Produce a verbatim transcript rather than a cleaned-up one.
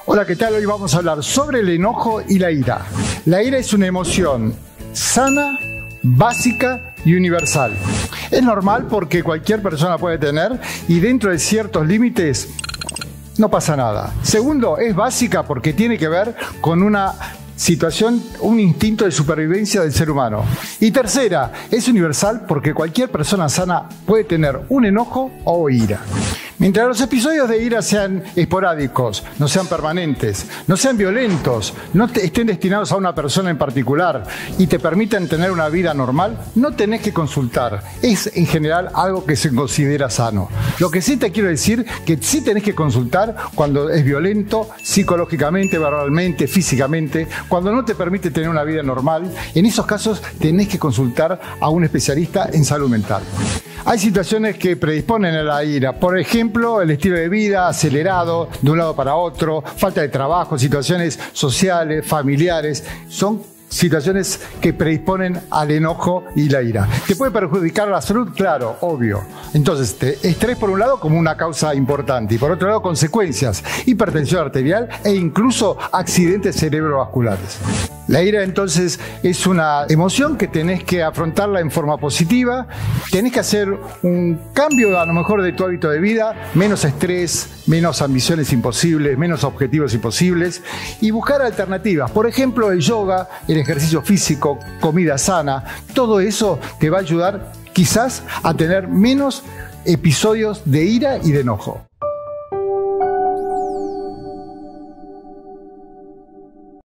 Hola, ¿qué tal? Hoy vamos a hablar sobre el enojo y la ira. La ira es una emoción sana, básica y universal. Es normal porque cualquier persona puede tener y dentro de ciertos límites no pasa nada. Segundo, es básica porque tiene que ver con una situación, un instinto de supervivencia del ser humano. Y tercera, es universal porque cualquier persona sana puede tener un enojo o ira. Mientras los episodios de ira sean esporádicos, no sean permanentes, no sean violentos, no te, estén destinados a una persona en particular y te permitan tener una vida normal, no tenés que consultar. Es en general algo que se considera sano. Lo que sí te quiero decir que sí tenés que consultar cuando es violento, psicológicamente, verbalmente, físicamente, cuando no te permite tener una vida normal. En esos casos tenés que consultar a un especialista en salud mental. Hay situaciones que predisponen a la ira, por ejemplo, el estilo de vida acelerado de un lado para otro, falta de trabajo, situaciones sociales, familiares, son situaciones que predisponen al enojo y la ira. ¿Te puede perjudicar la salud? Claro, obvio. Entonces, te, estrés por un lado como una causa importante y por otro lado consecuencias, hipertensión arterial e incluso accidentes cerebrovasculares. La ira entonces es una emoción que tenés que afrontarla en forma positiva, tenés que hacer un cambio a lo mejor de tu hábito de vida, menos estrés, menos ambiciones imposibles, menos objetivos imposibles y buscar alternativas. Por ejemplo, el yoga, el ejercicio físico, comida sana, todo eso te va a ayudar quizás a tener menos episodios de ira y de enojo.